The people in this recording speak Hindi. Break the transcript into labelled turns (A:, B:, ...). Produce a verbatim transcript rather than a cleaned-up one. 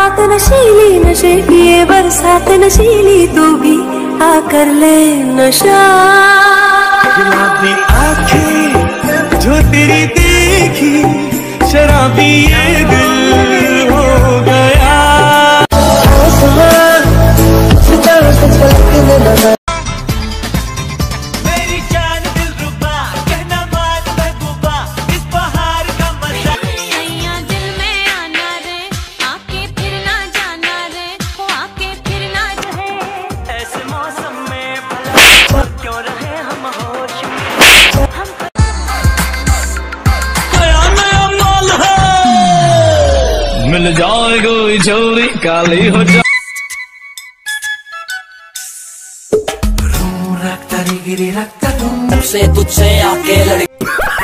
A: रात नशीली नशे की ये बरसात नशीली, तू भी आ कर ले नशा।
B: गुलाबी आंखें जो तेरी देखी, शराबी ये दिल हो गया। मेरी जान दिलरुबा, कहना मान महबूबा, इस बहार का मजा।
C: सैया दिल में आना रे, आके फिर ना जाना रे, वो आके फिर ना जाए।
B: ऐसे मौसम में भला क्यों रहे हम होश में। हम नया नया माल है, मिल जाए कोई चोरी काली हो जाए।
D: से तुझसे आके लड़